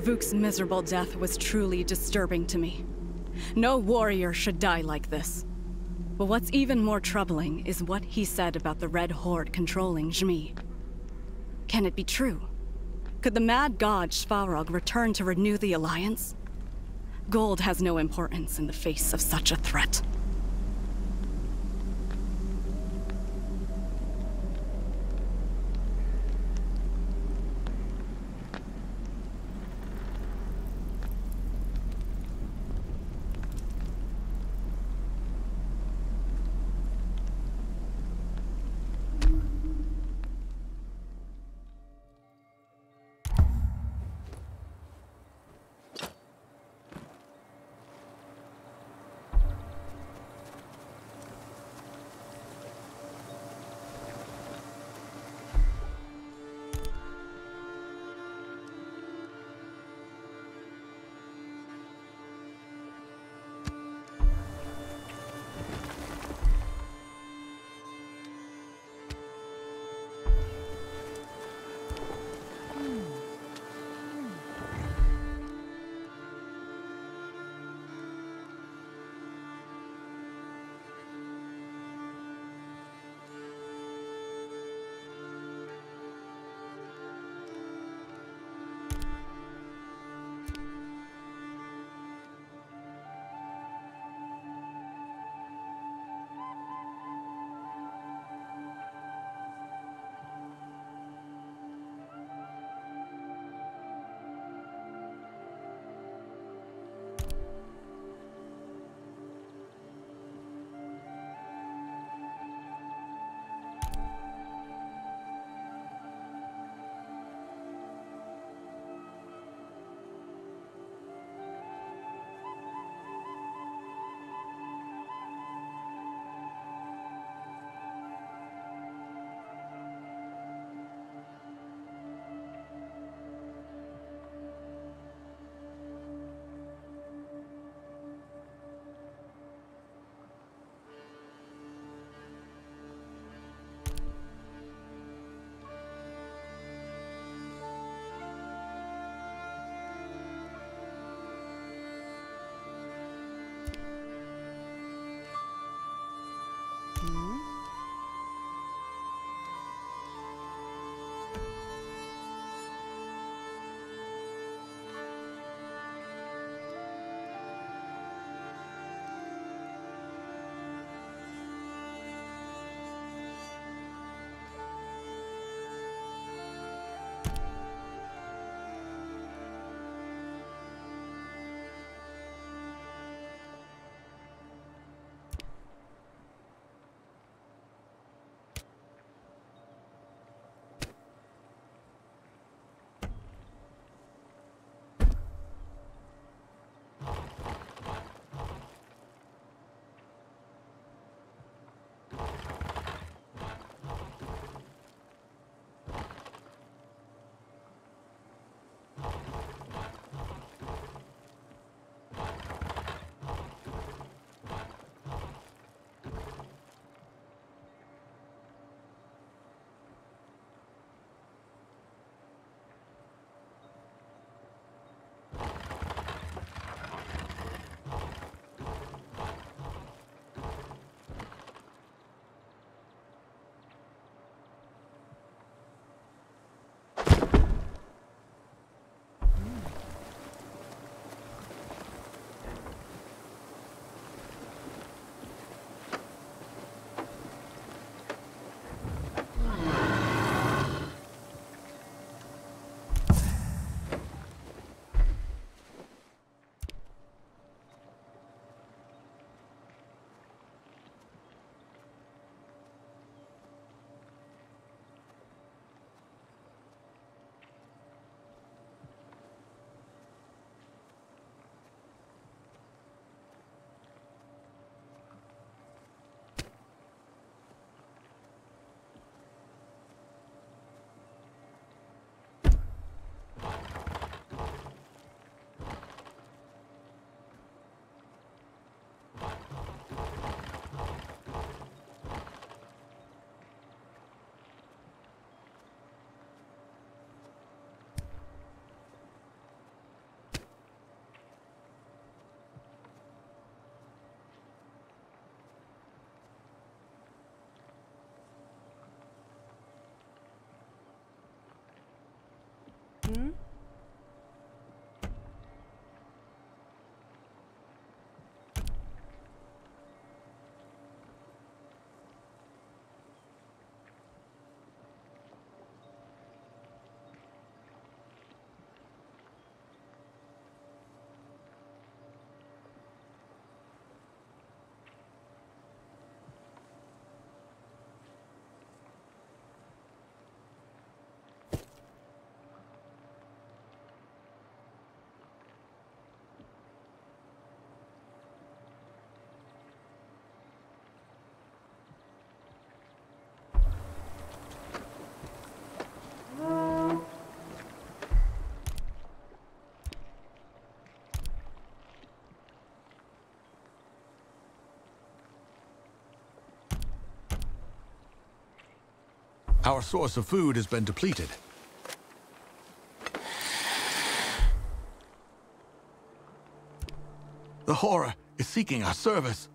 Vuk's miserable death was truly disturbing to me. No warrior should die like this. But what's even more troubling is what he said about the Red Horde controlling Zhmi. Can it be true? Could the mad god Svarog return to renew the Alliance? Gold has no importance in the face of such a threat. Our source of food has been depleted. The Horror is seeking our service.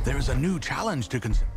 There is a new challenge to consider.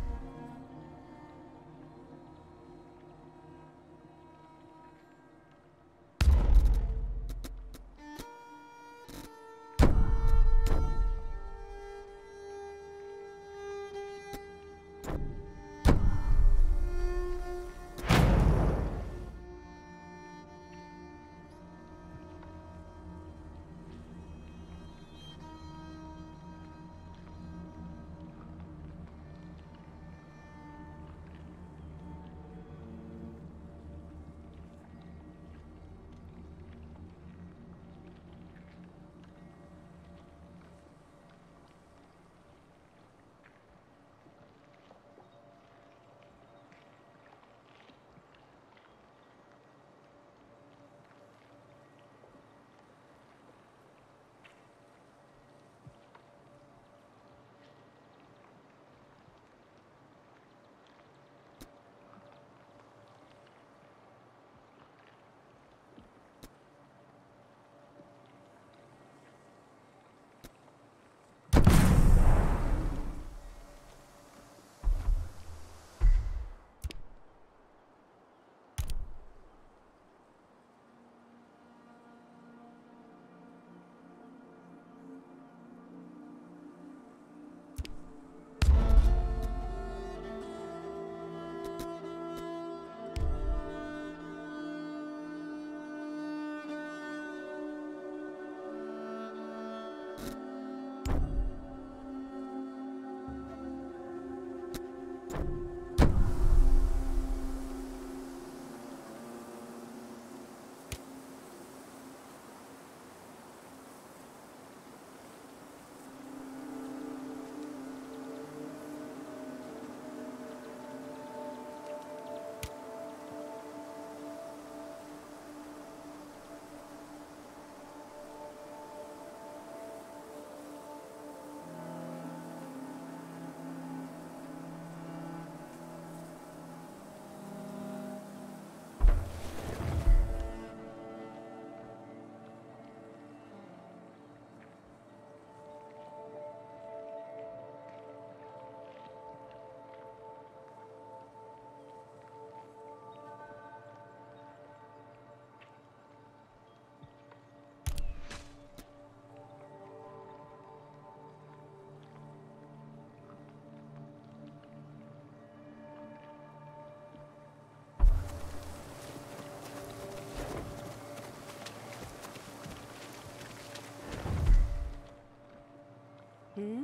Hmm?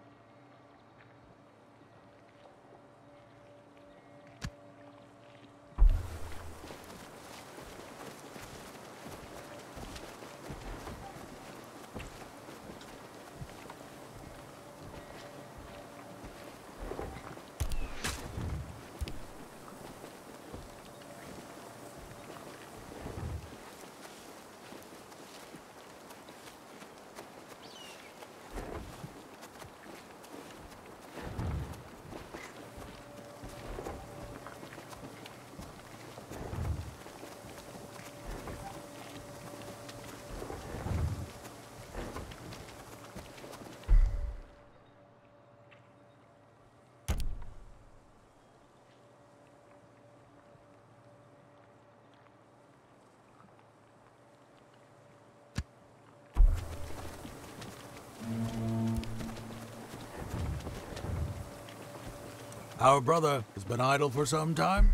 Our brother has been idle for some time.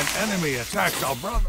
An enemy attacks our brother.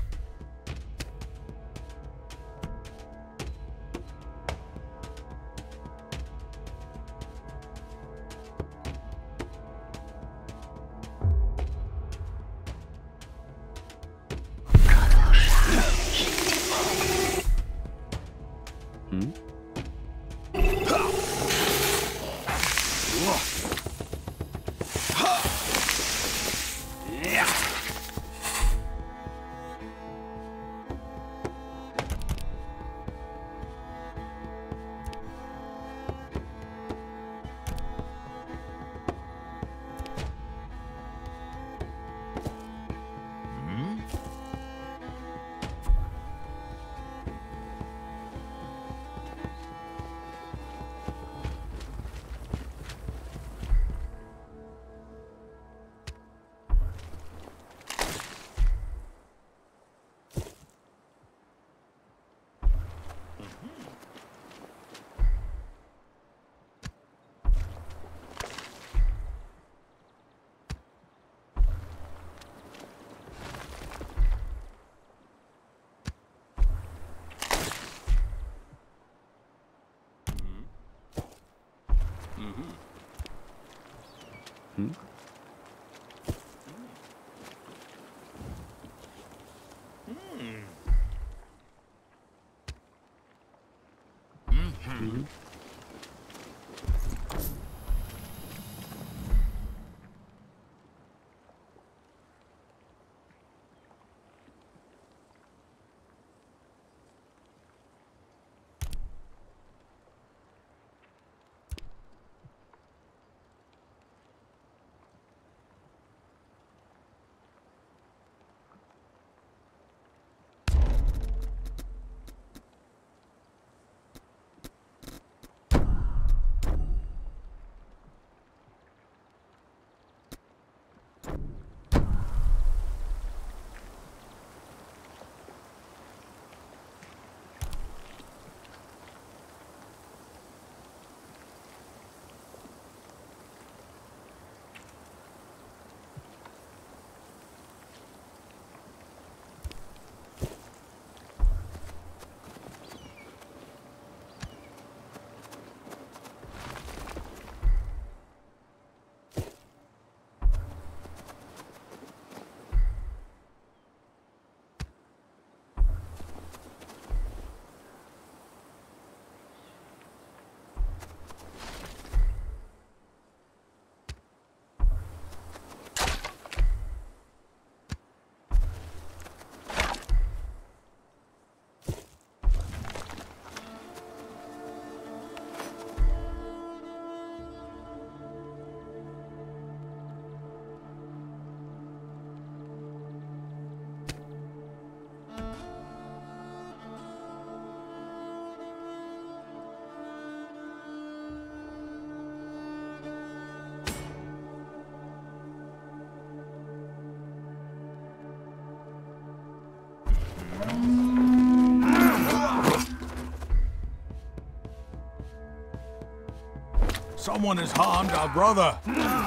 Someone has harmed our brother.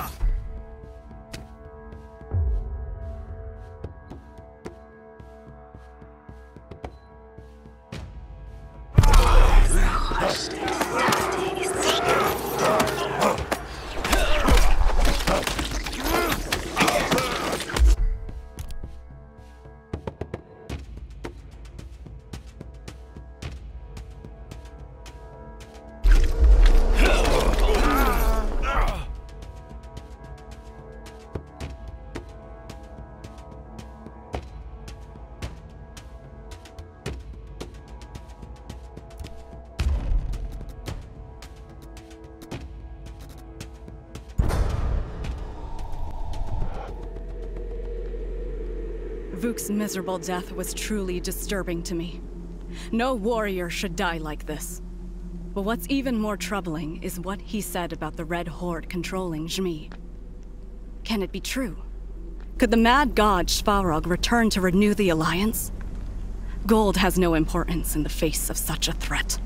Vuk's miserable death was truly disturbing to me. No warrior should die like this. But what's even more troubling is what he said about the Red Horde controlling Jmi. Can it be true? Could the mad god Svarog return to renew the Alliance? Gold has no importance in the face of such a threat.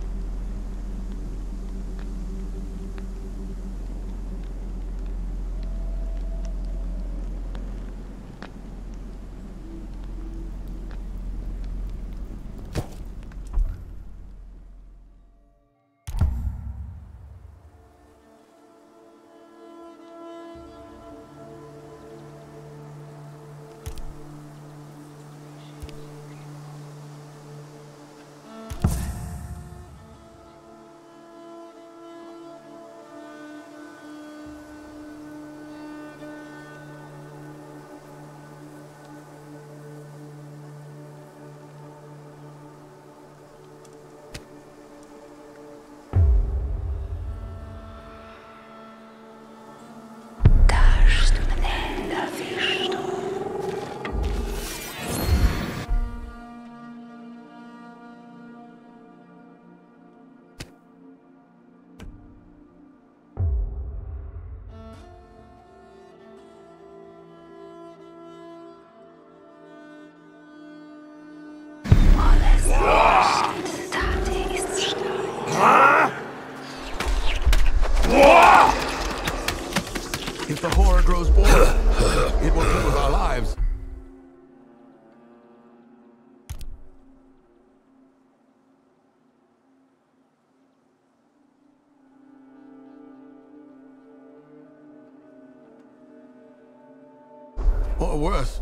those boars. It will play with our lives. Or worse.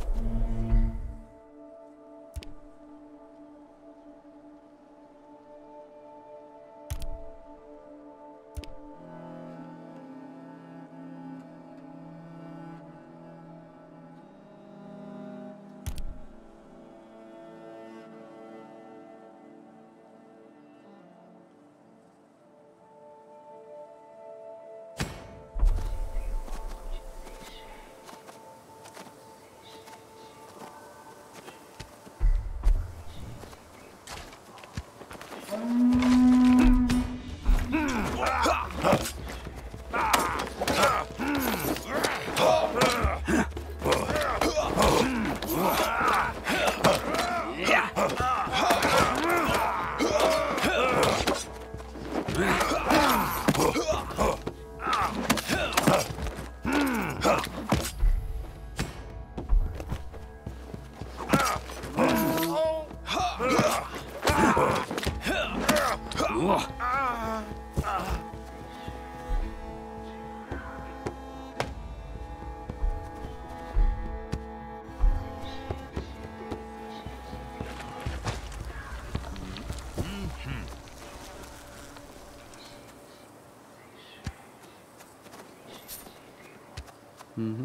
Mm-hmm.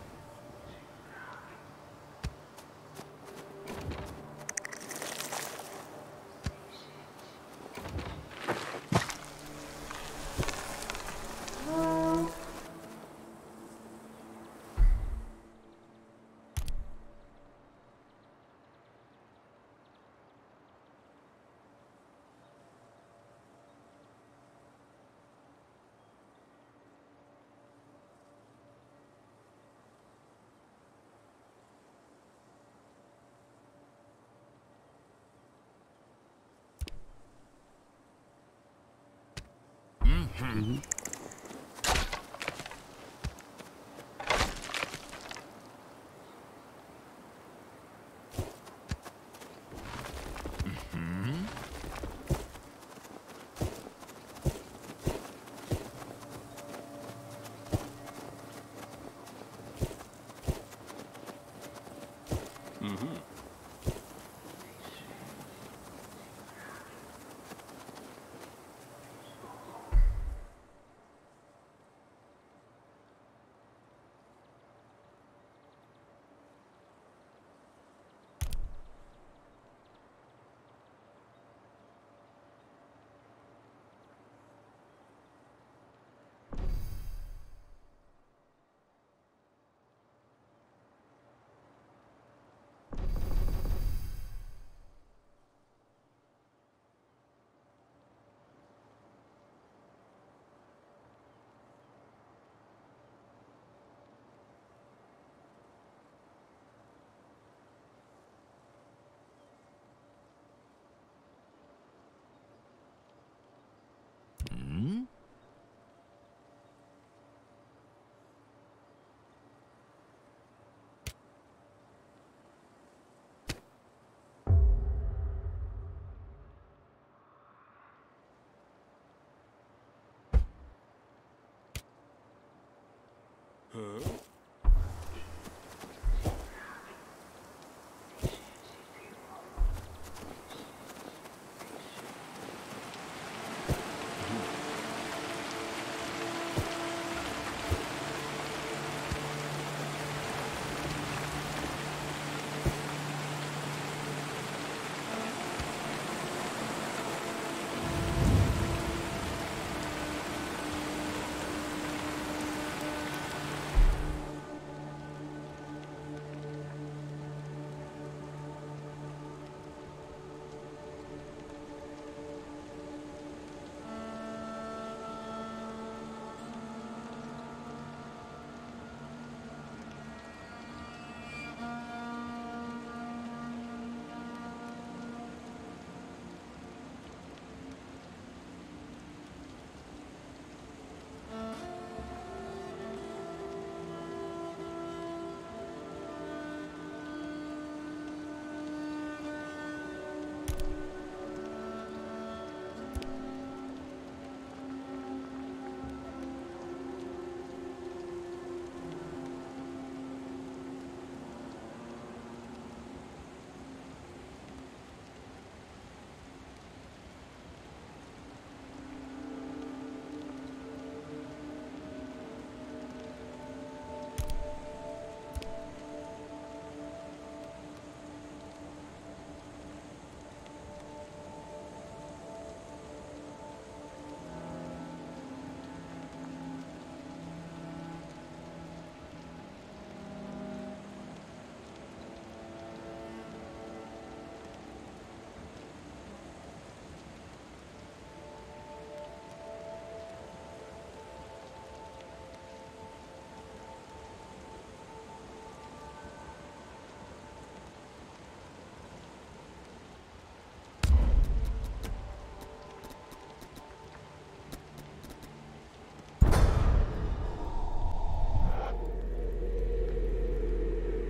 Mm-hmm.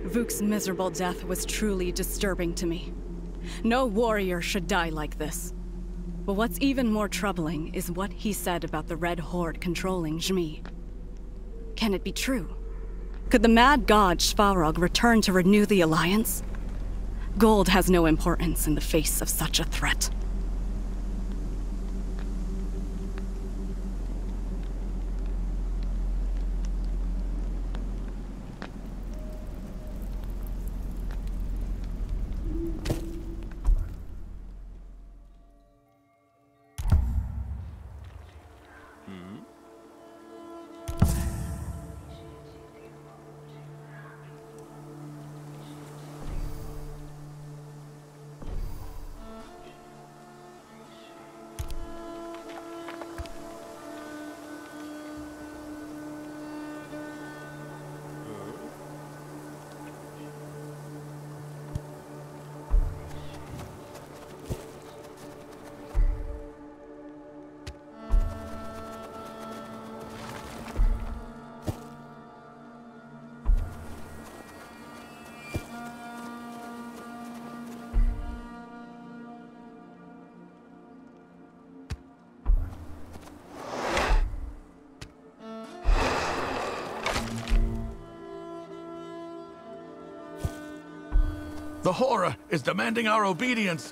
Vuk's miserable death was truly disturbing to me. No warrior should die like this. But what's even more troubling is what he said about the Red Horde controlling Jmi. Can it be true? Could the mad god Svarog return to renew the Alliance? Gold has no importance in the face of such a threat. The horror is demanding our obedience.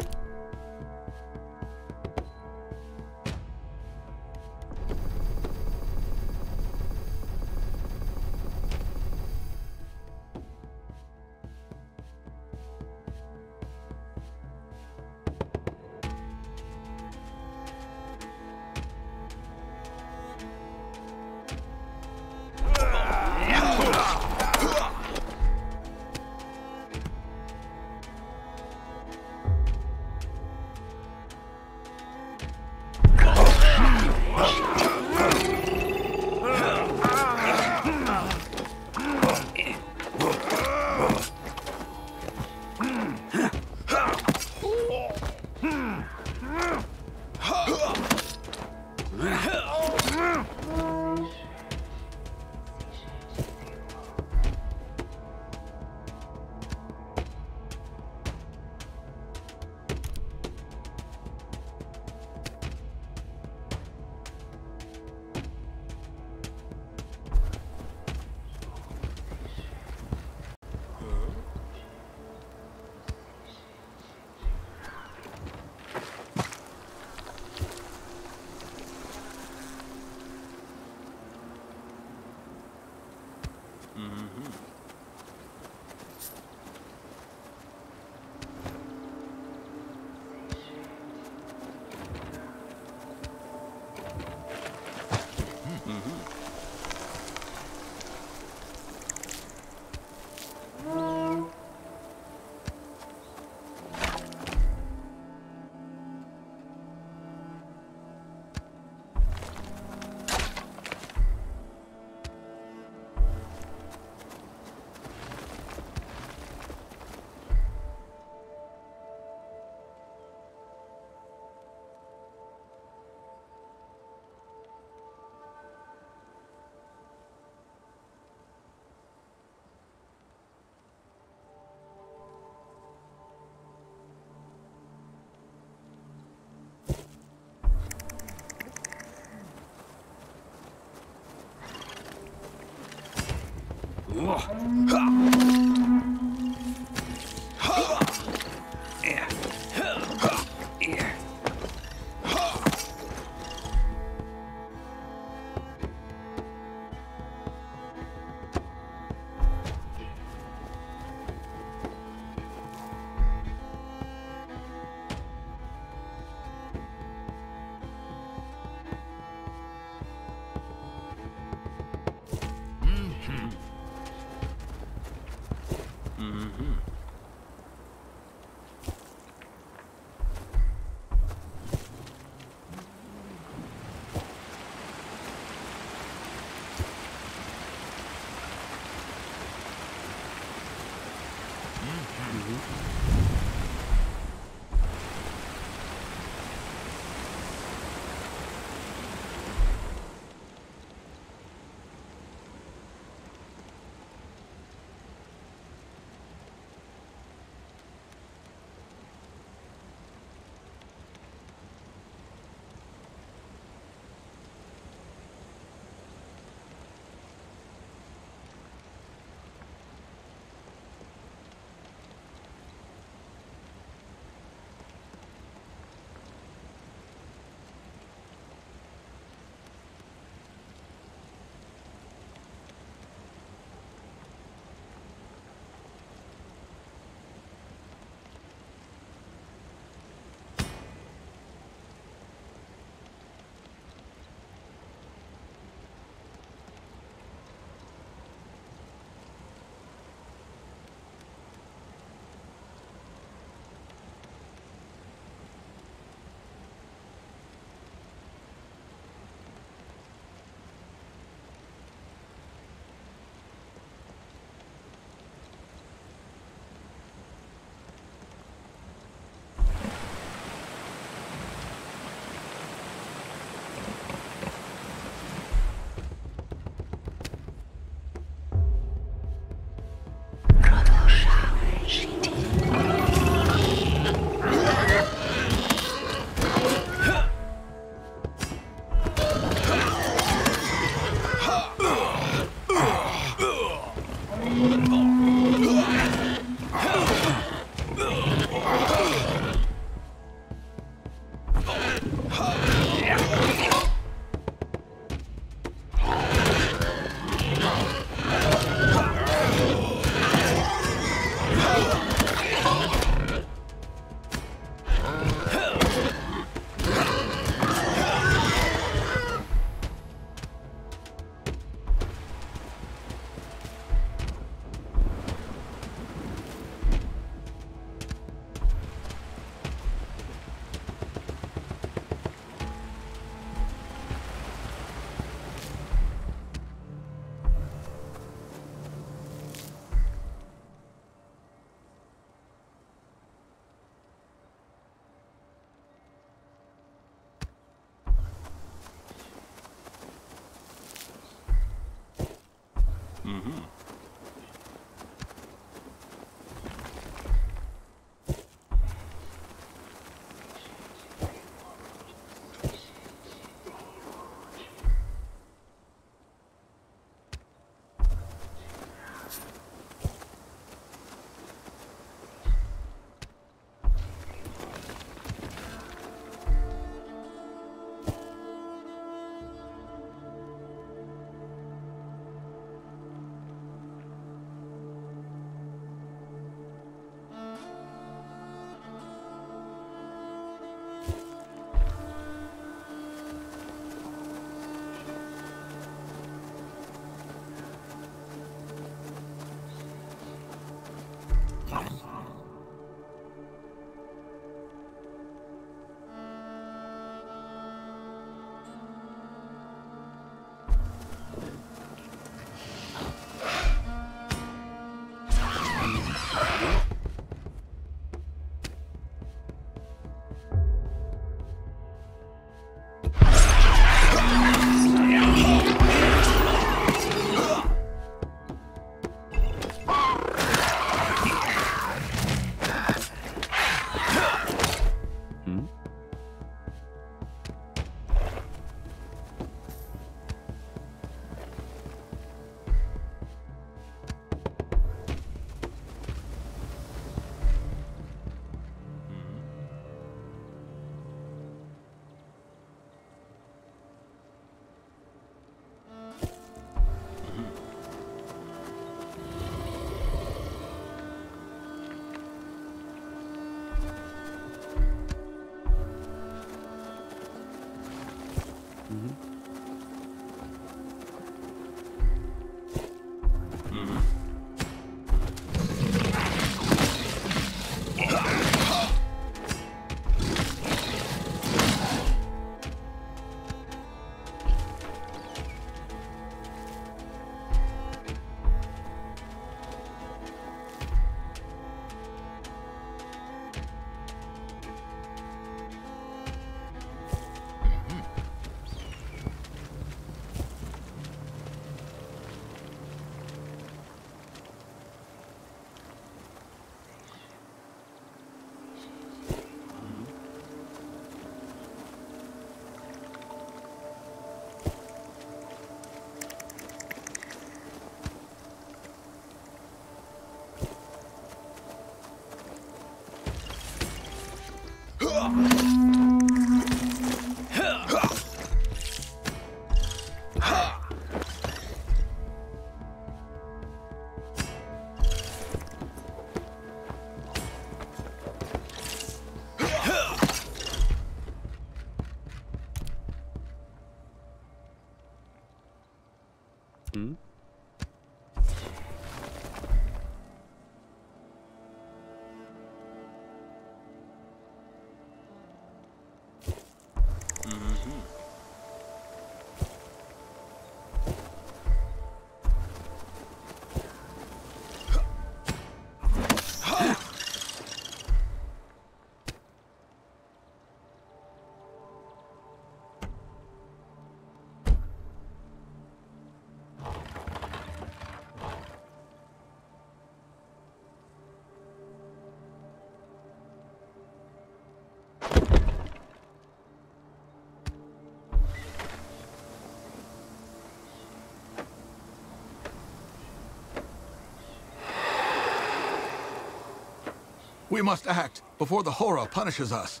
We must act before the Horror punishes us.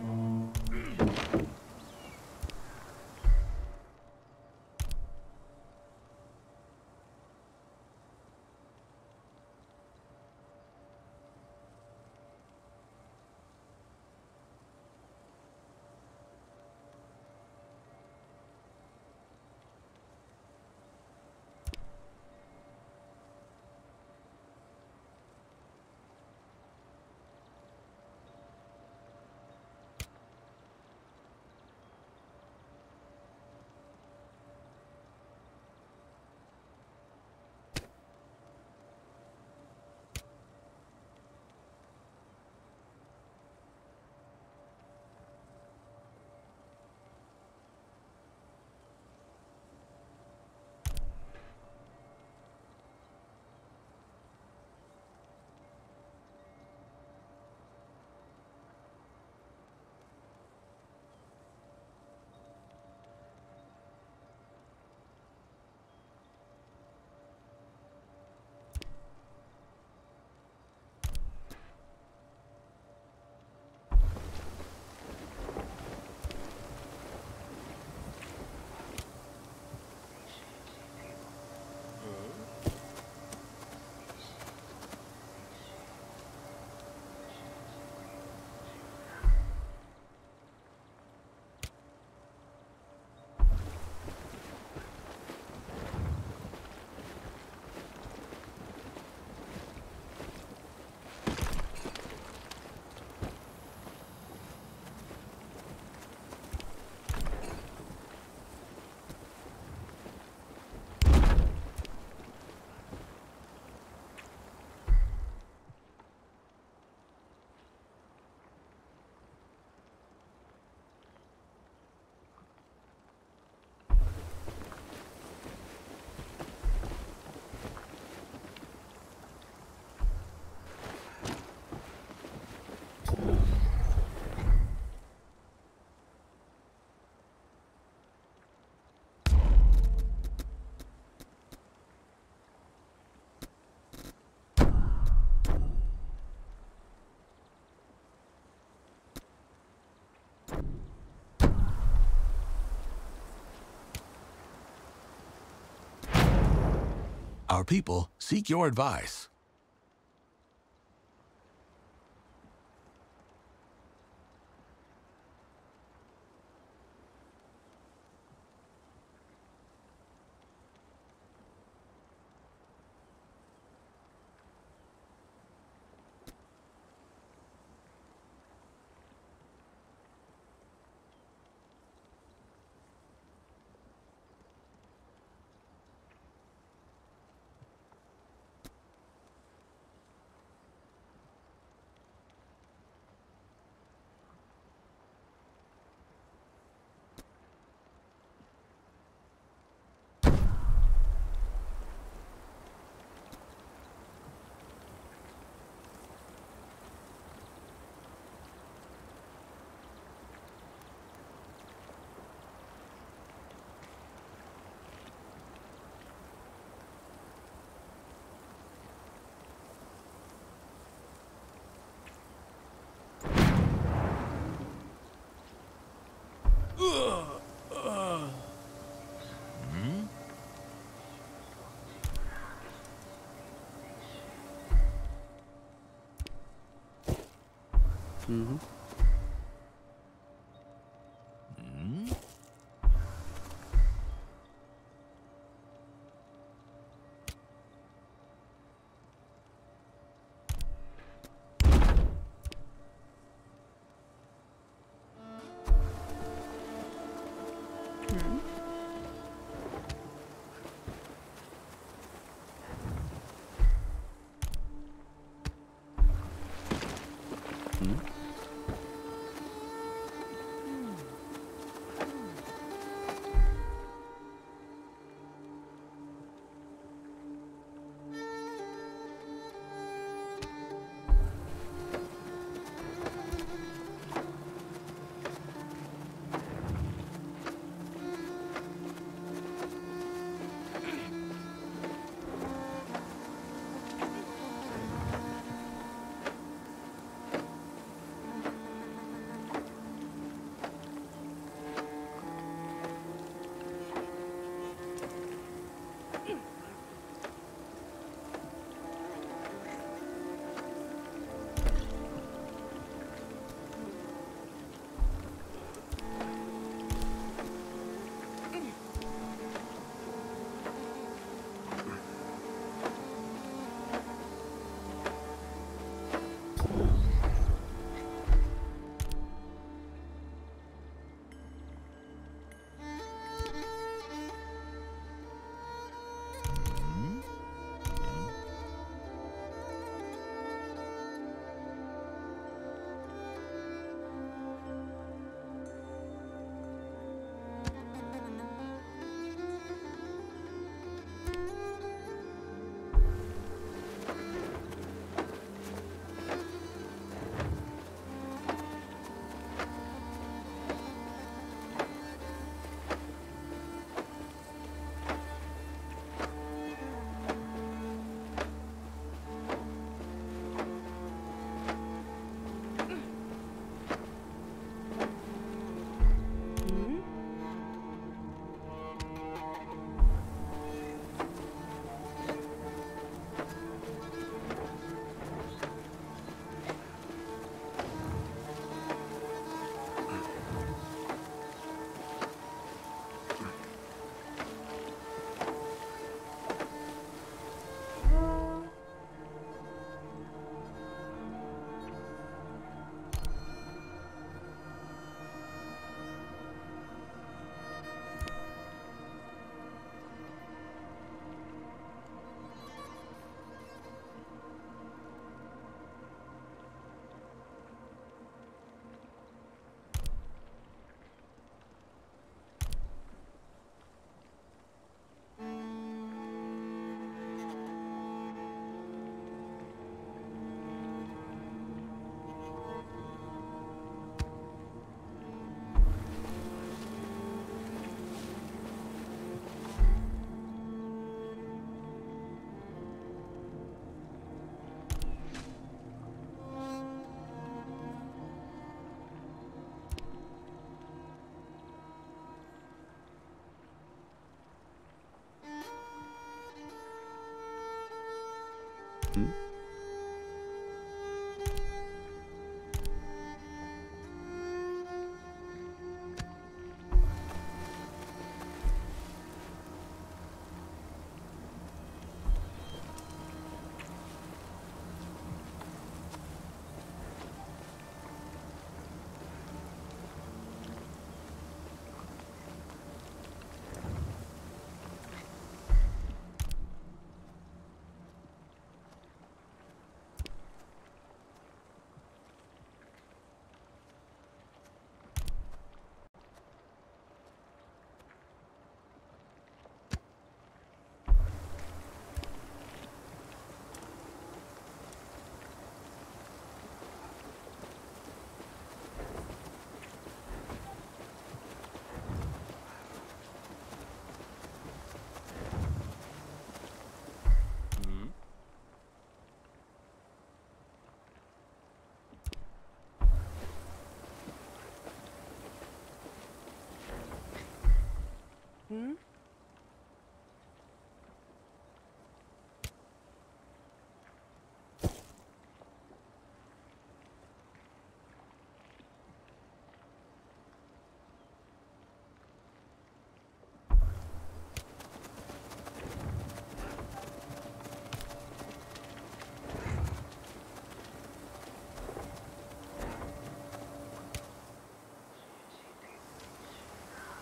Our people seek your advice. Mm-hmm.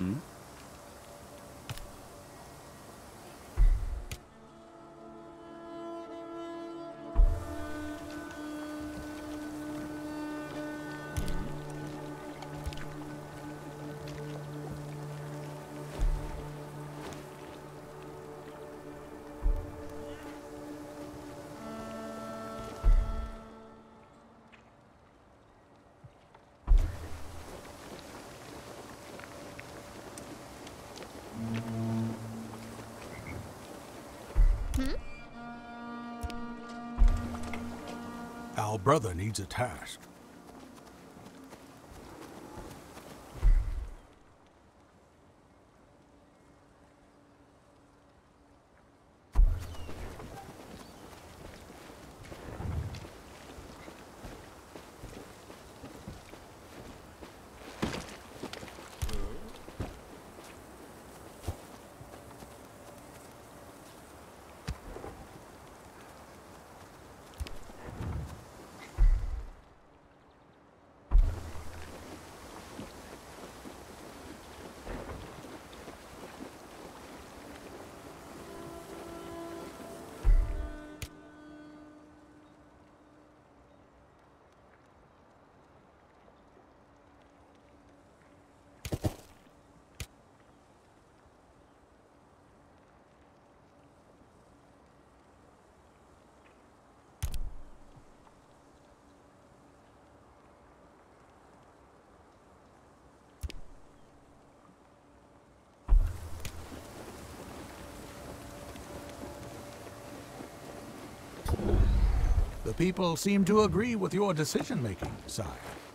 Our brother needs a task. The people seem to agree with your decision-making, sire.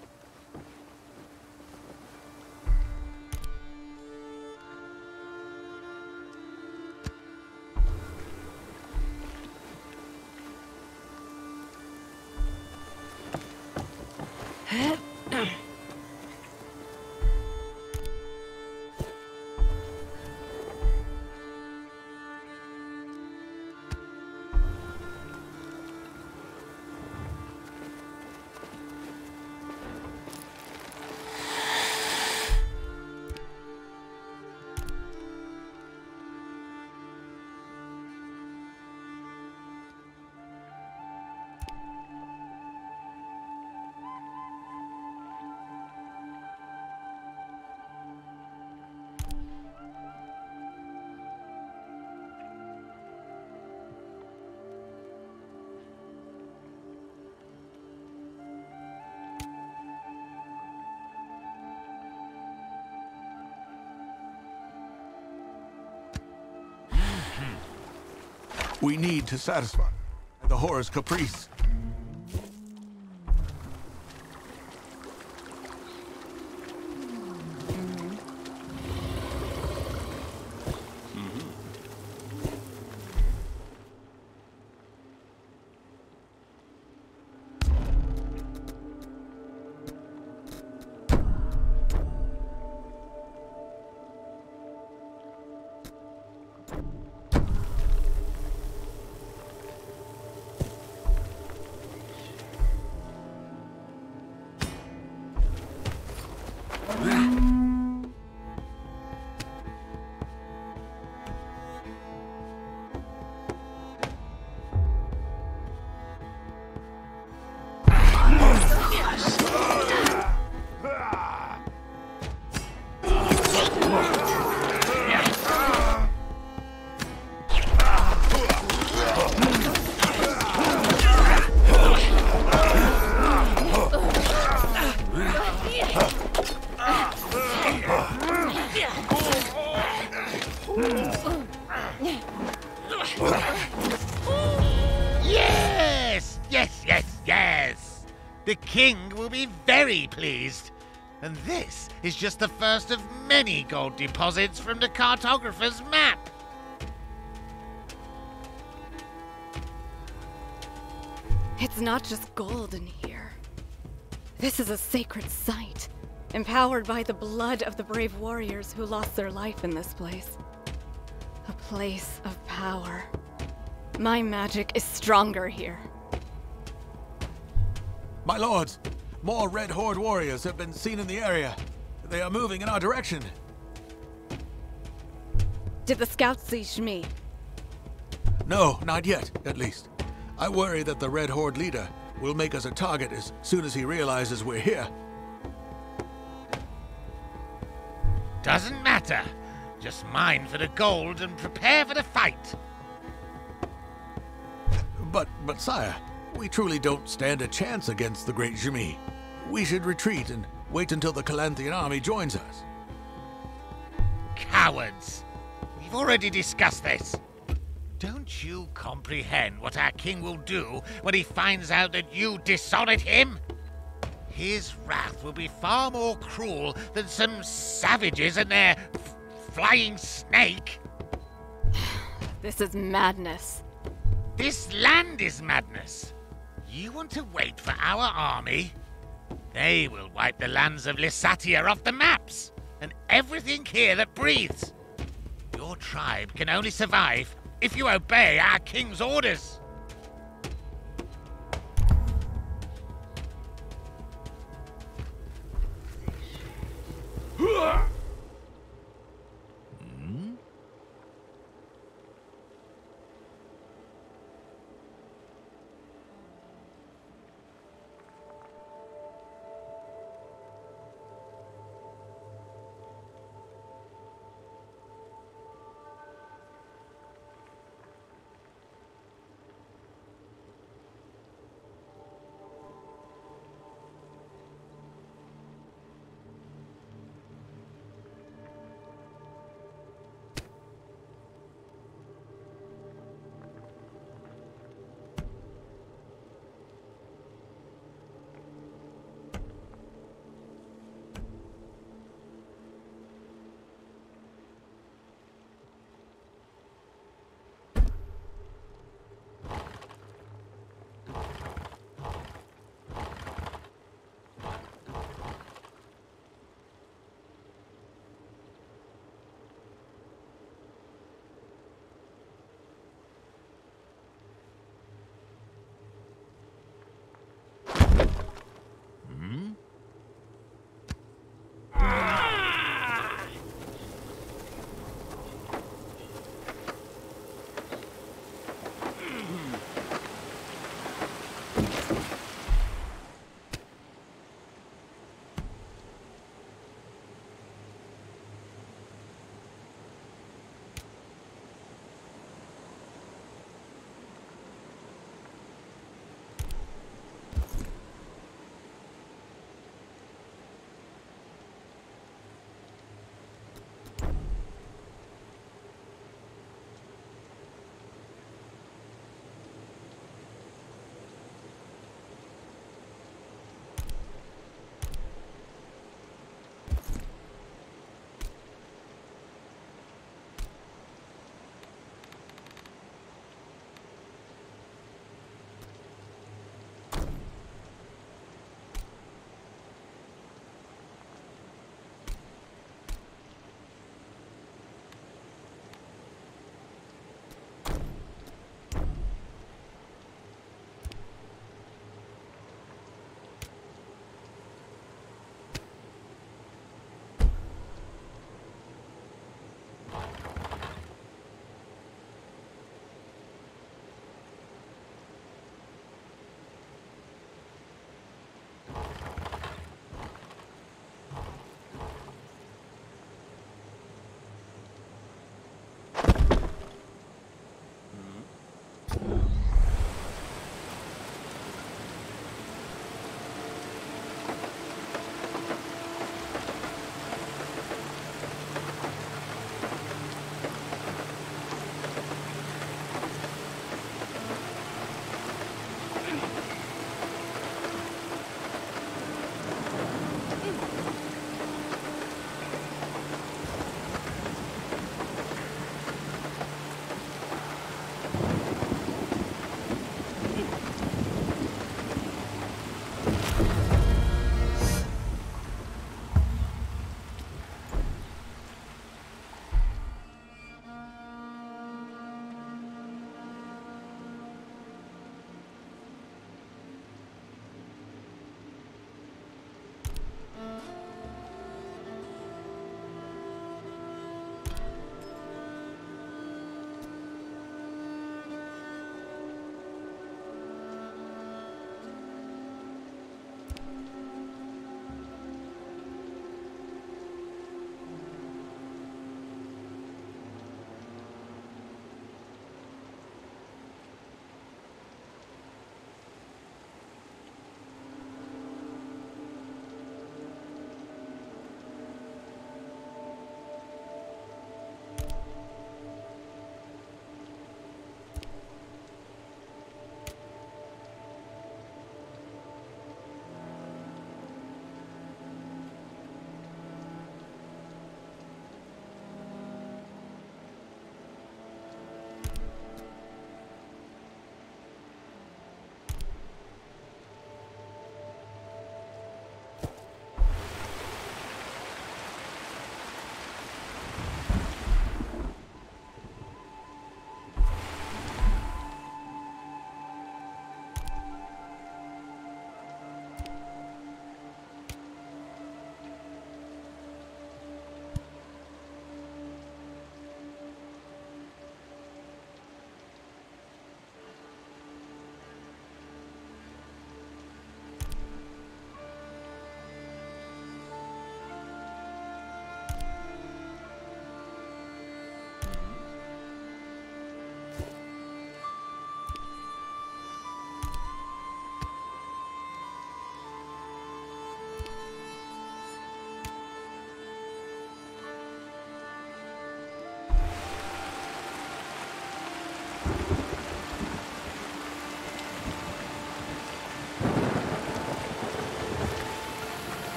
We need to satisfy the Horror's caprice. Yes! Yes, yes, yes! The king will be very pleased. And this is just the first of many gold deposits from the cartographer's map. It's not just gold in here. This is a sacred site, empowered by the blood of the brave warriors who lost their life in this place. A place of power. My magic is stronger here. My lords, more Red Horde warriors have been seen in the area. They are moving in our direction. Did the scouts see Shmi? No, not yet, at least. I worry that the Red Horde leader will make us a target as soon as he realizes we're here. Doesn't matter. Just mine for the gold and prepare for the fight. But sire, we truly don't stand a chance against the Great Jimi. We should retreat and wait until the Calanthian army joins us. Cowards! We've already discussed this. Don't you comprehend what our king will do when he finds out that you dishonored him? His wrath will be far more cruel than some savages and their flying snake. This is madness. This land is madness. You want to wait for our army? They will wipe the lands of Lysatia off the maps, and everything here that breathes. Your tribe can only survive if you obey our king's orders.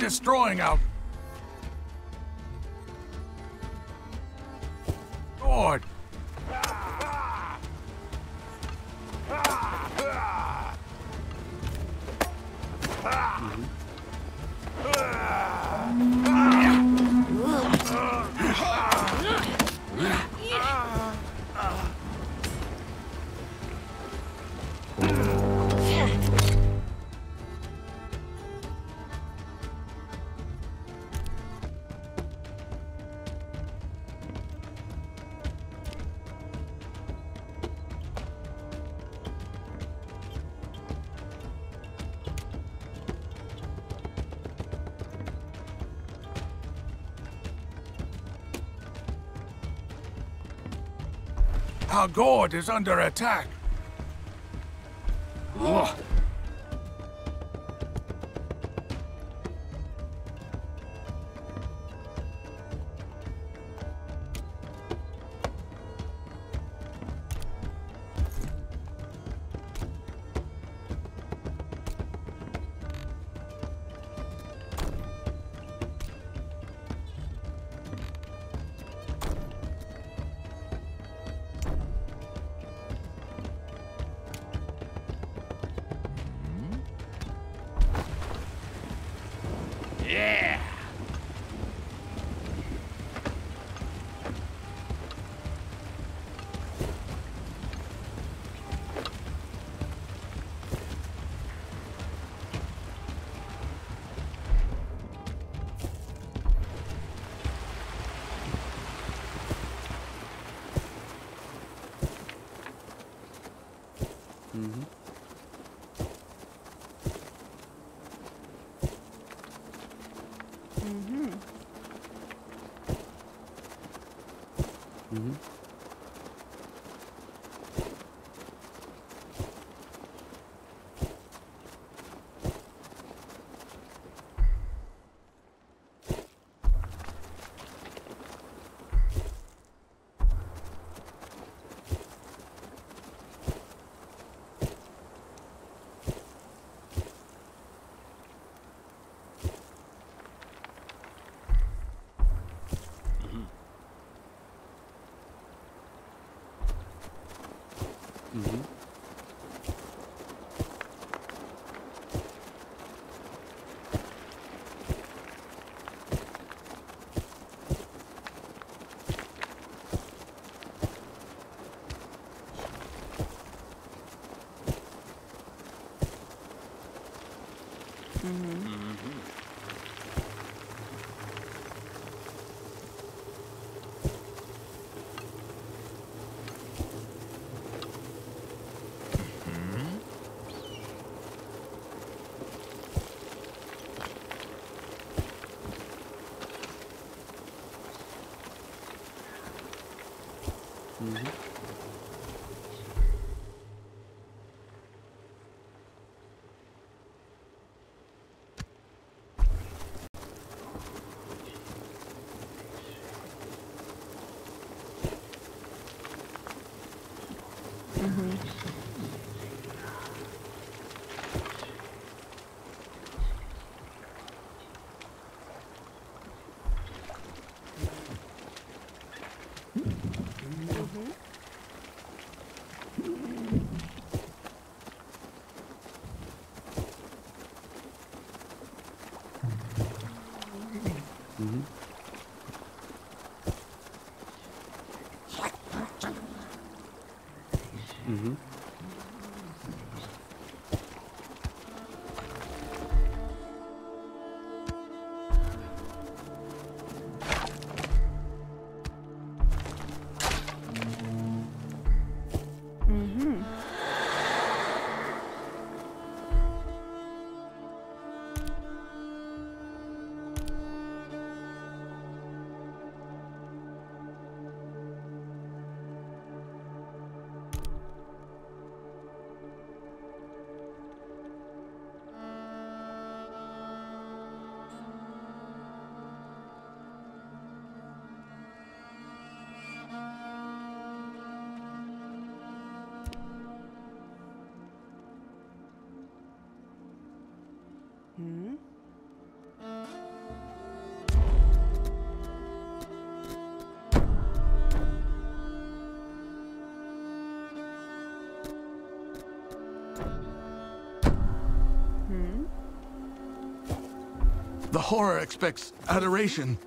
destroying our... Lord! Our god is under attack. Ugh. Yeah! The horror expects adoration.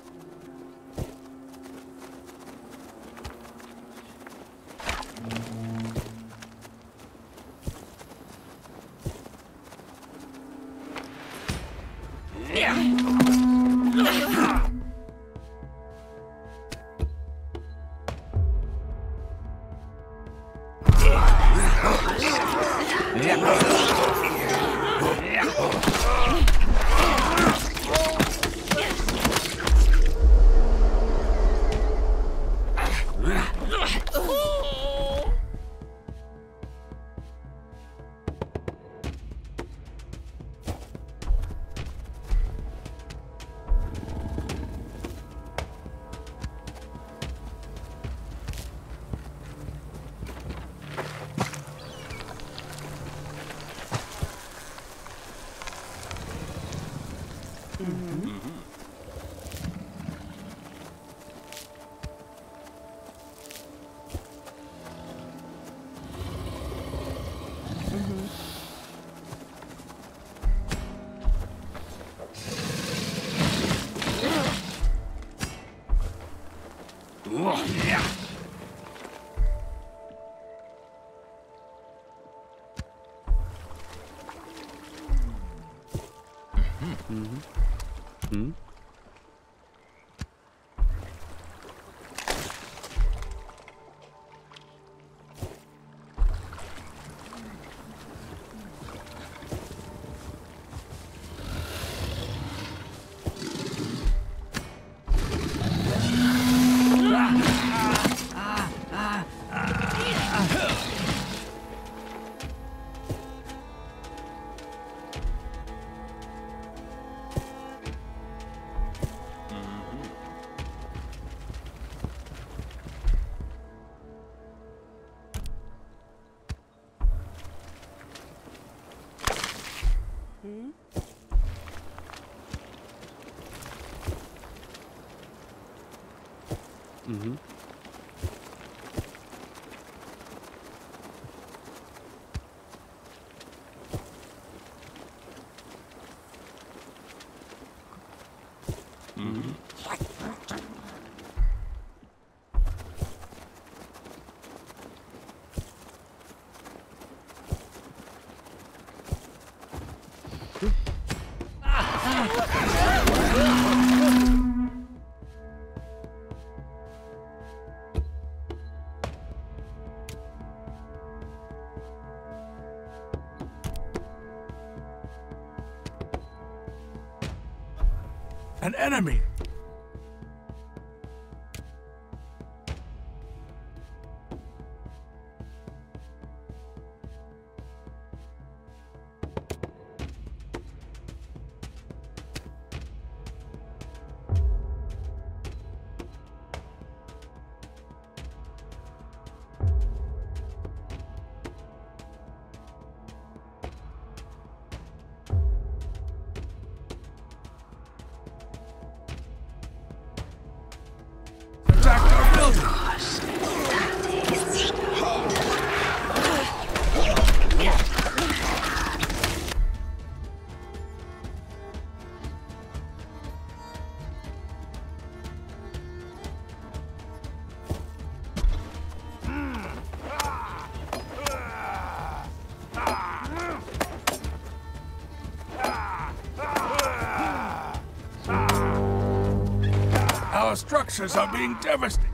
An enemy! Our structures are being devastated.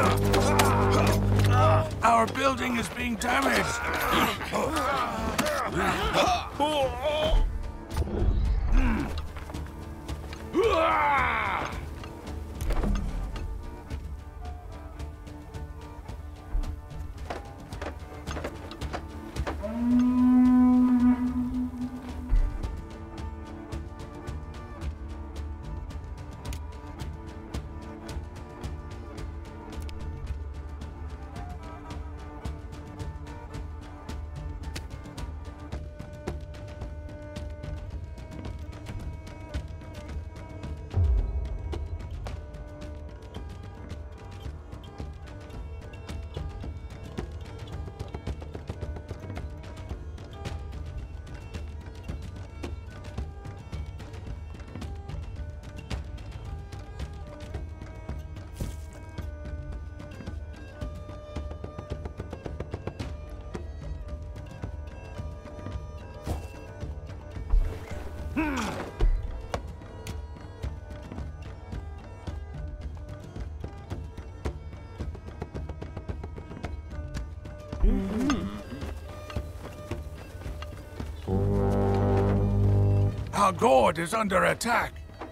Our building is being damaged. Our gourd is under attack.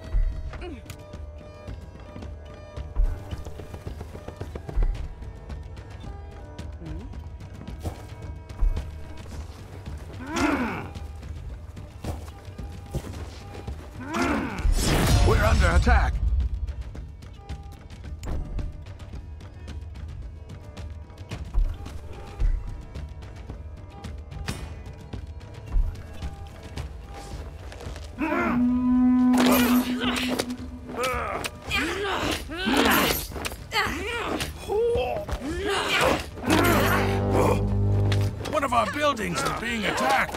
We're under attack. One of our buildings is being attacked.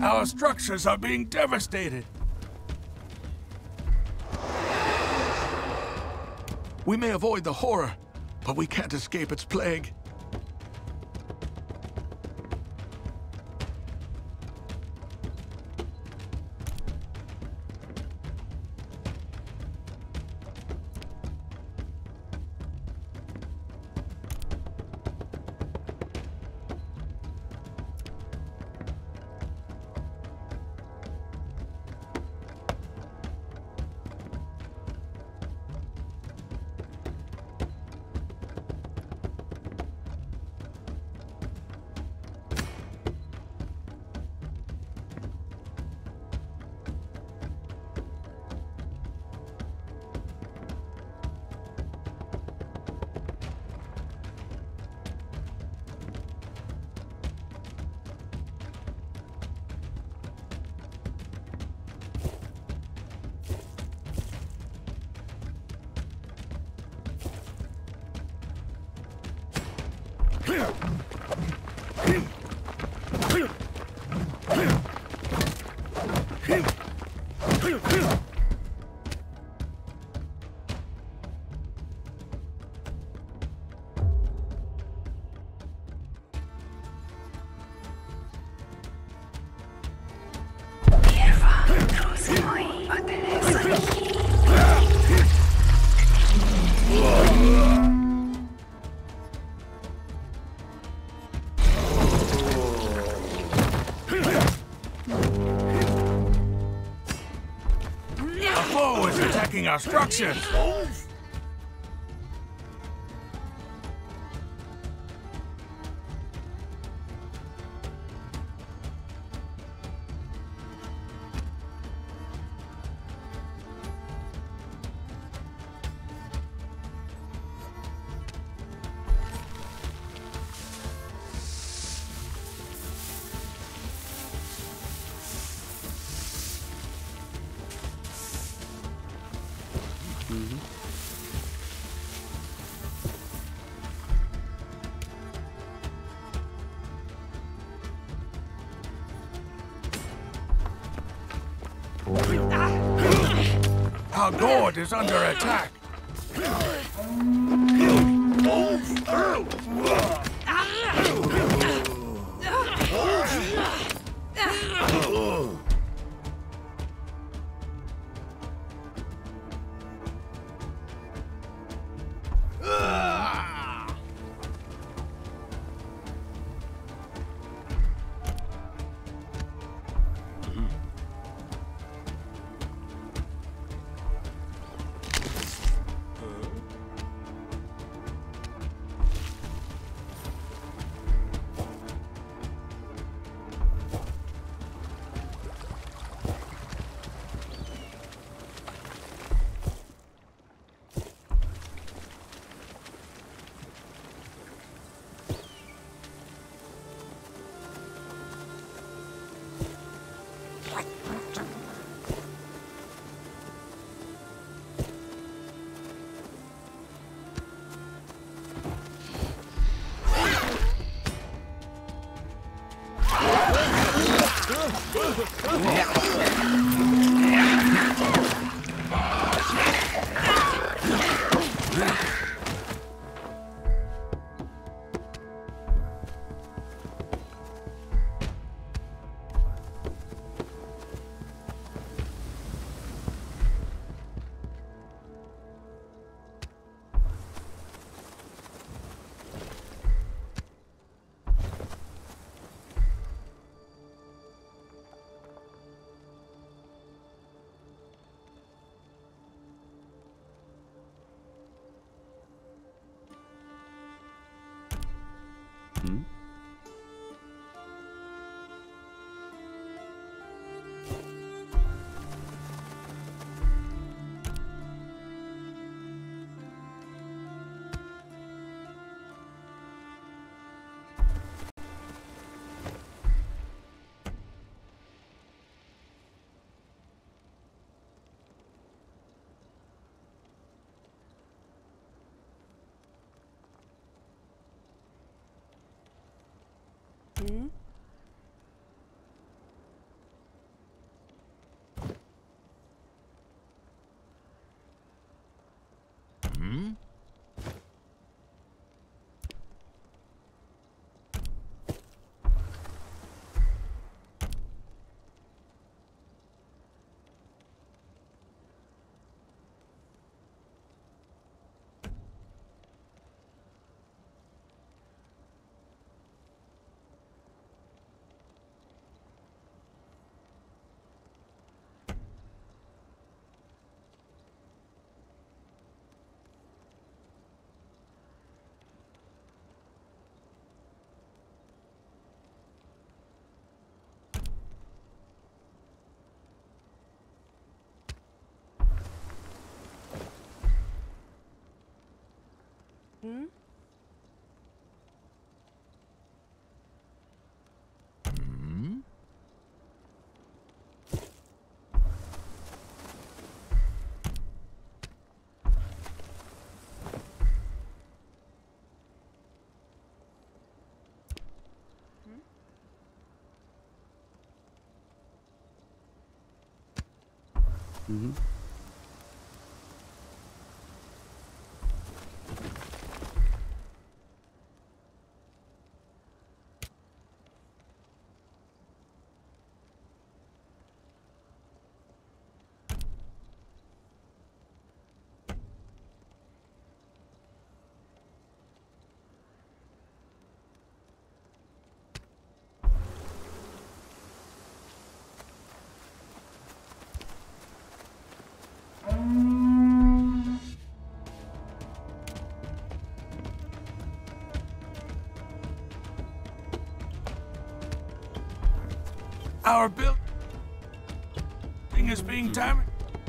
Our structures are being devastated. We may avoid the horror, but we can't escape its plague. Our structures. Our god is under attack. Our building is being damaged.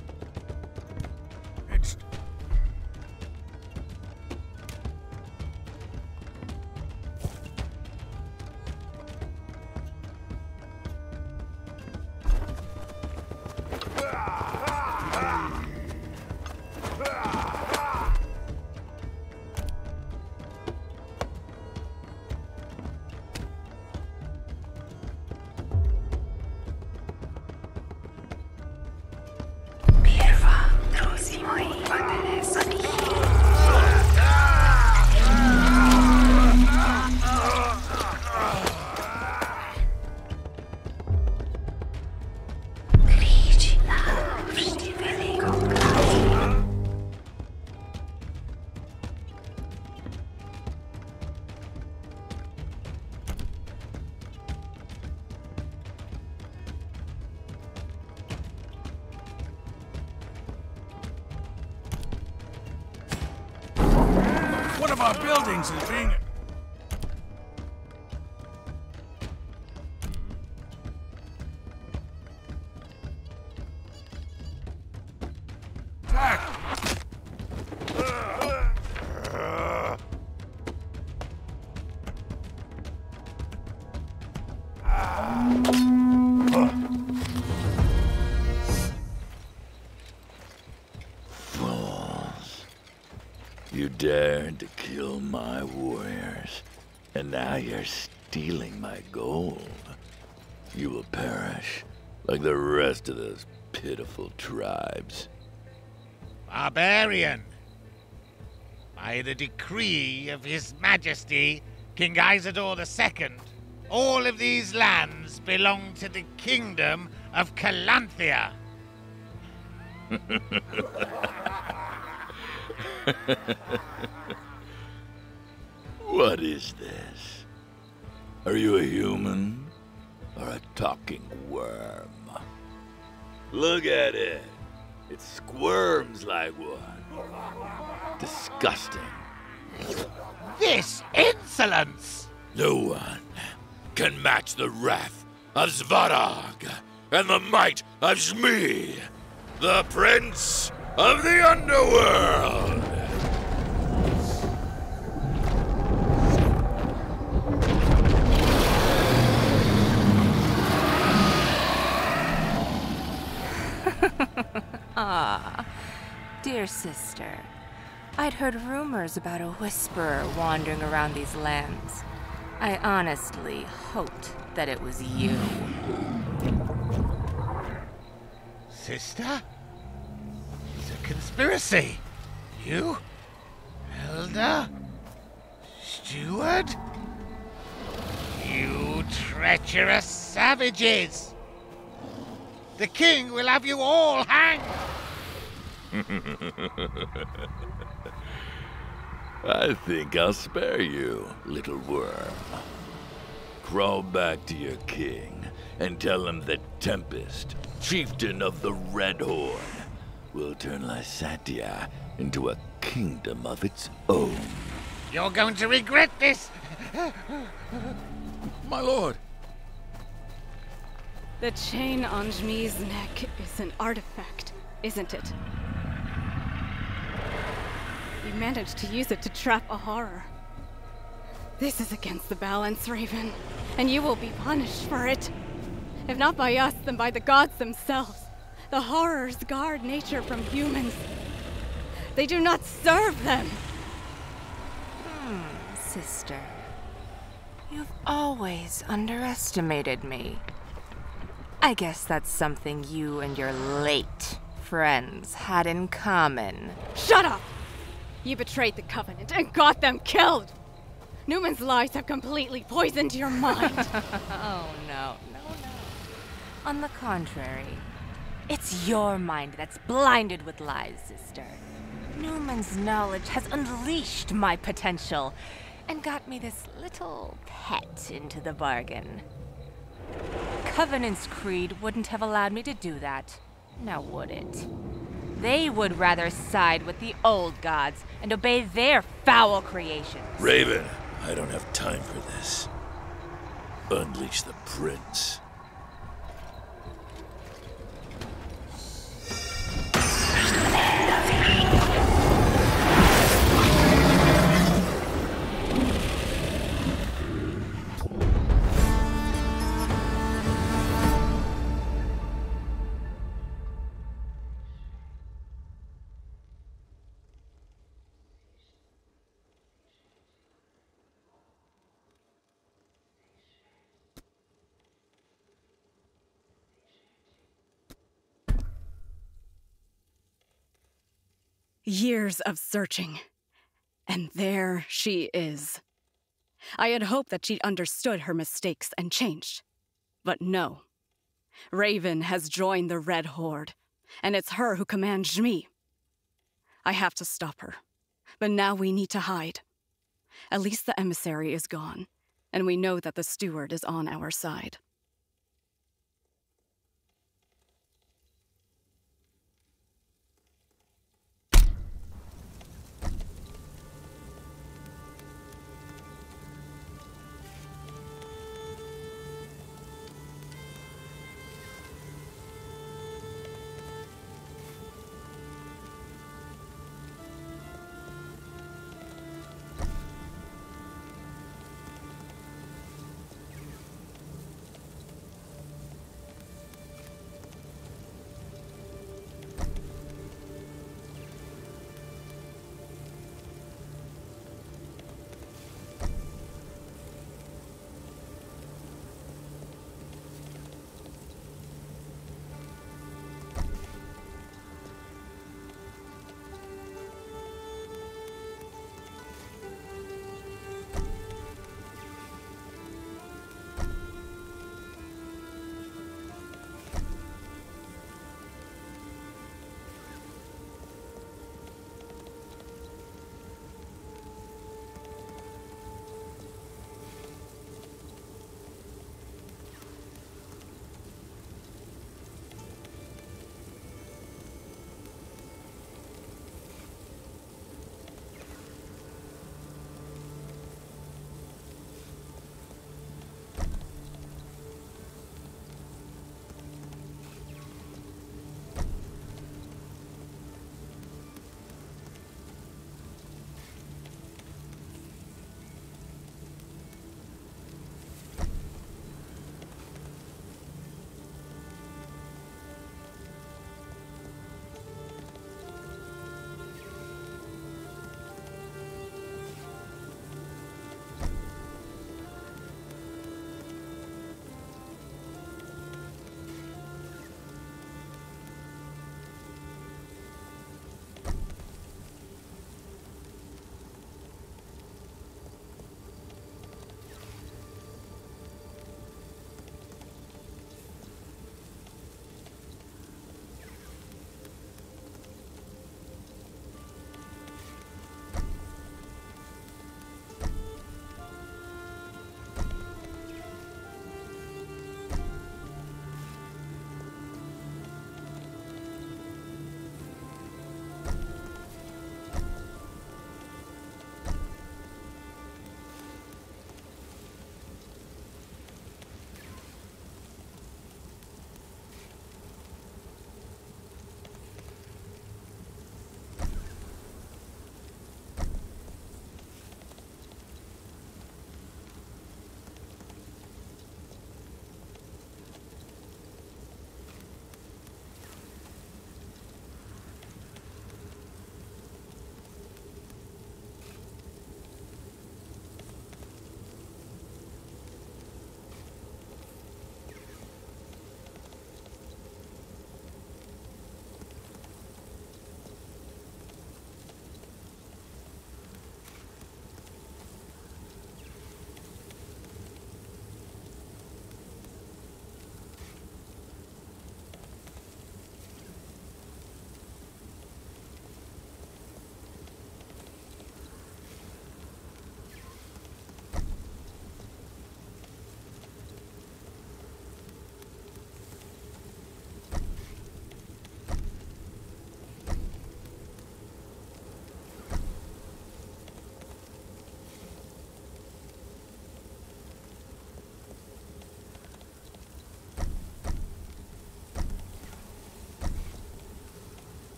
One of our buildings is being... attacked. You dared to kill my warriors, and now you're stealing my gold. You will perish like the rest of those pitiful tribes. Barbarian! By the decree of His Majesty, King Isidore II, all of these lands belong to the Kingdom of Calanthea. What is this? Are you a human or a talking worm? Look at it. It squirms like one. Disgusting. This insolence! No one can match the wrath of Svarog and the might of Zmi, the prince of the underworld! Ah, dear sister. I'd heard rumors about a whisperer wandering around these lands. I honestly hoped that it was you. Sister? It's a conspiracy. You? Elder? Steward? You treacherous savages! The king will have you all hanged! I think I'll spare you, little worm. Crawl back to your king and tell him that Tempest, chieftain of the Red Horde, will turn Lysatia into a kingdom of its own. You're going to regret this! My lord! The chain on Zmi's neck is an artifact, isn't it? You managed to use it to trap a horror. This is against the balance, Raven, and you will be punished for it. If not by us, then by the gods themselves. The horrors guard nature from humans. They do not serve them. Sister. You've always underestimated me. I guess that's something you and your late friends had in common. Shut up! You betrayed the Covenant and got them killed! Newman's lies have completely poisoned your mind. Oh, no. On the contrary, it's your mind that's blinded with lies, sister. Newman's knowledge has unleashed my potential and got me this little pet into the bargain. Covenant's creed wouldn't have allowed me to do that, now would it? They would rather side with the old gods and obey their foul creations. Raven, I don't have time for this. Unleash the prince. Years of searching. And there she is. I had hoped that she'd understood her mistakes and changed. But no. Raven has joined the Red Horde, and it's her who commands me. I have to stop her. But now we need to hide. At least the emissary is gone, and we know that the steward is on our side.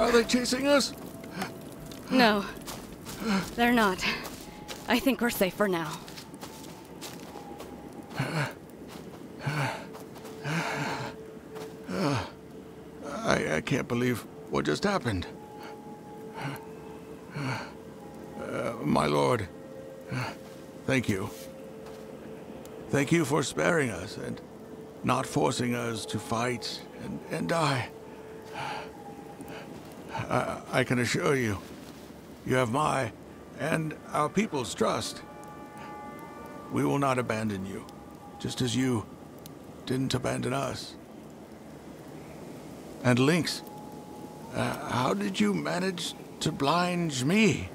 Are they chasing us? No, they're not. I think we're safe for now. I can't believe what just happened. My lord, thank you. Thank you for sparing us and not forcing us to fight and die. I can assure you, you have my and our people's trust. We will not abandon you, just as you didn't abandon us. And Lynx, how did you manage to blind me?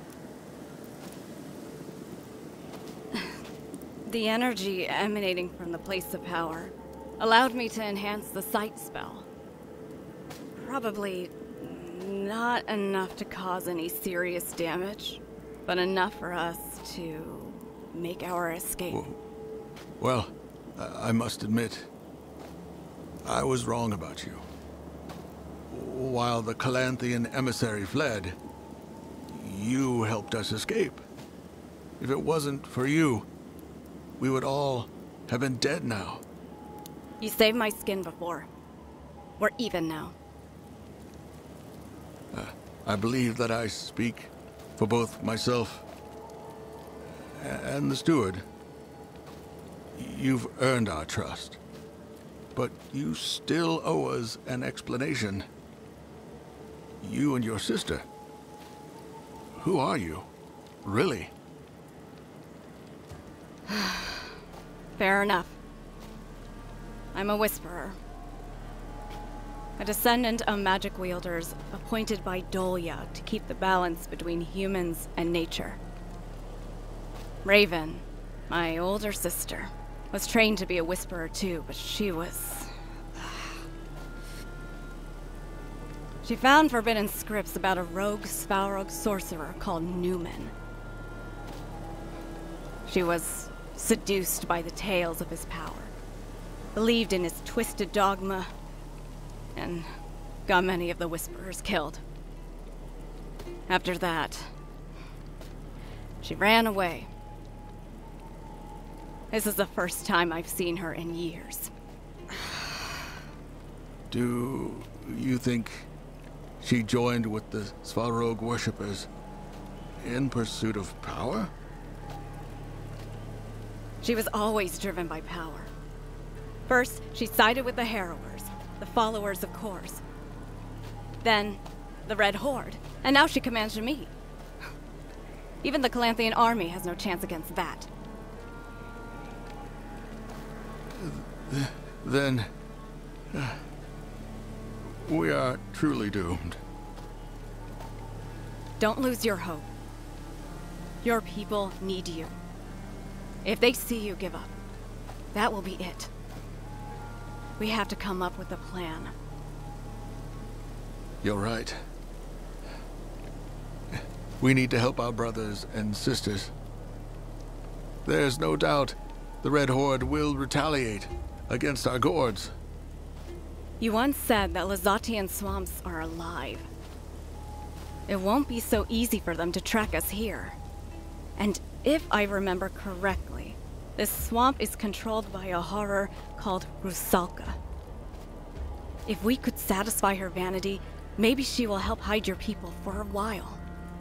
The energy emanating from the place of power allowed me to enhance the sight spell. Probably not enough to cause any serious damage, but enough for us to make our escape. Well, I must admit, I was wrong about you. While the Calanthian emissary fled, you helped us escape. If it wasn't for you, we would all have been dead now. You saved my skin before. We're even now. I believe that I speak for both myself and the steward. You've earned our trust, but you still owe us an explanation. You and your sister. Who are you, really? Fair enough. I'm a Whisperer. A descendant of magic wielders appointed by Dolia to keep the balance between humans and nature. Raven, my older sister, was trained to be a Whisperer too, but she found forbidden scripts about a rogue Svalrog sorcerer called Newman. She was seduced by the tales of his power, believed in his twisted dogma, and got many of the Whisperers killed. After that, she ran away. This is the first time I've seen her in years. Do you think she joined with the Svalrog worshippers in pursuit of power? She was always driven by power. First, she sided with the Harrowers, the followers of Kors. Then, the Red Horde, and now she commands Jhamid. Even the Calanthian army has no chance against that. Then, we are truly doomed. Don't lose your hope. Your people need you. If they see you give up, that will be it. We have to come up with a plan. You're right. We need to help our brothers and sisters. There's no doubt the Red Horde will retaliate against our Gords. You once said that Lazatian swamps are alive. It won't be so easy for them to track us here. And if I remember correctly, this swamp is controlled by a horror called Rusalka. If we could satisfy her vanity, maybe she will help hide your people for a while.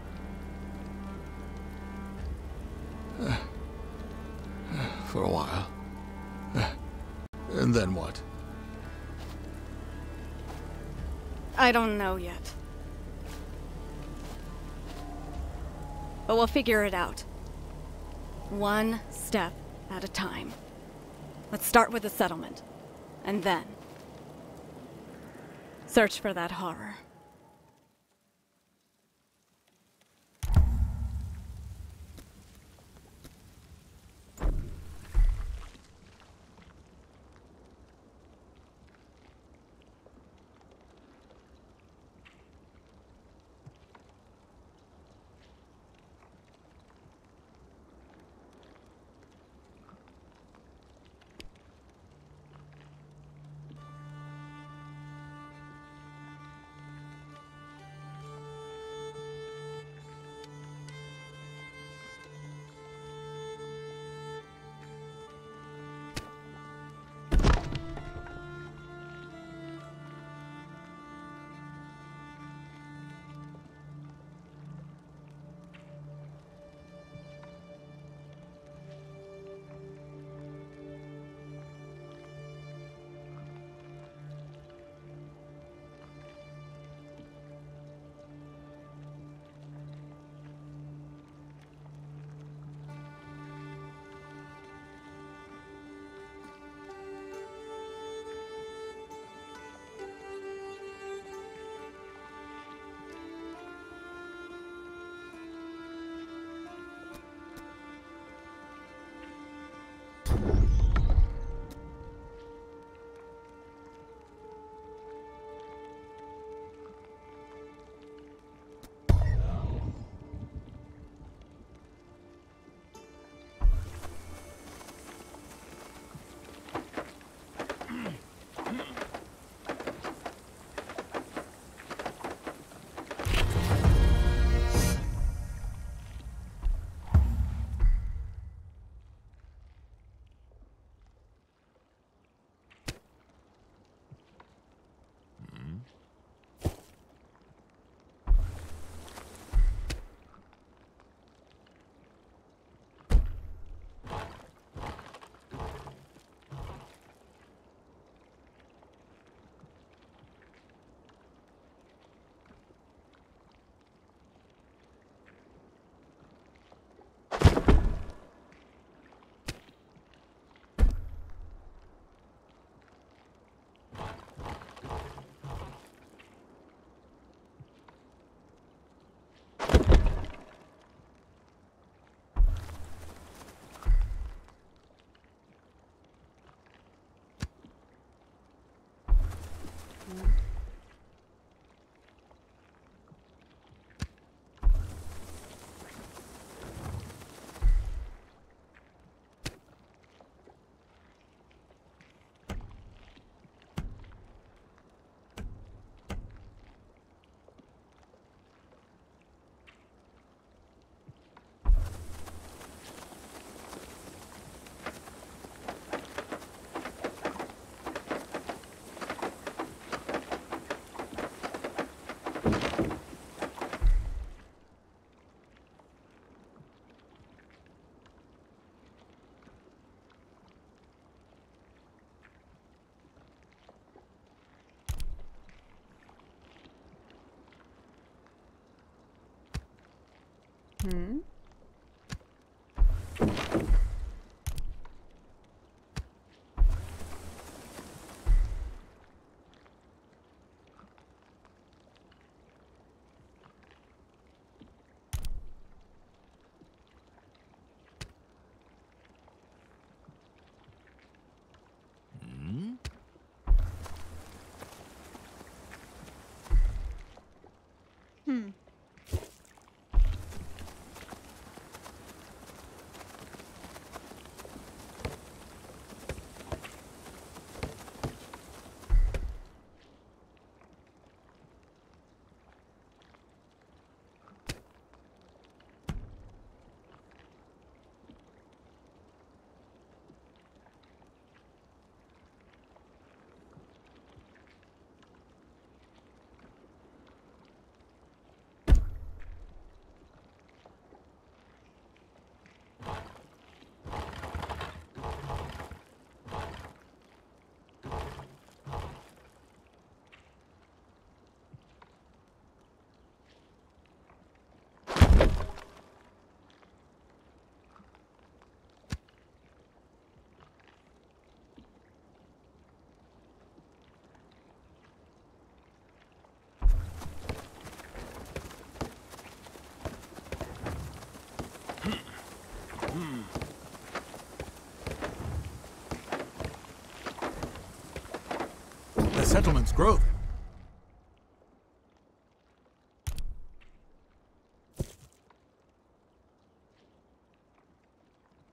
For a while. And then what? I don't know yet. But we'll figure it out. One step at a time. Let's start with the settlement. And then search for that horror. The settlement's growth.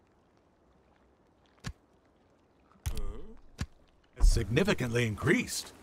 Significantly increased.